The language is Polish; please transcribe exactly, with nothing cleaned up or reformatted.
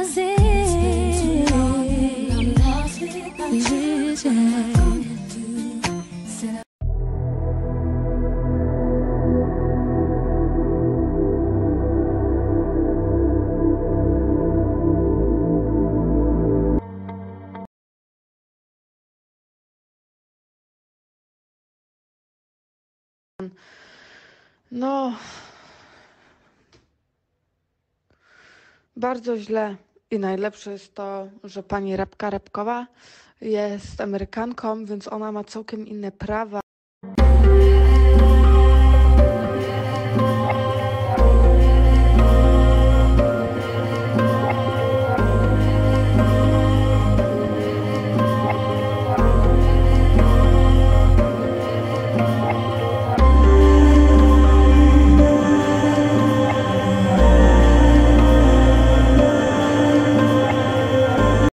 lost with vision. No, bardzo źle i najlepsze jest to, że pani Repka Repkowa jest Amerykanką, więc ona ma całkiem inne prawa.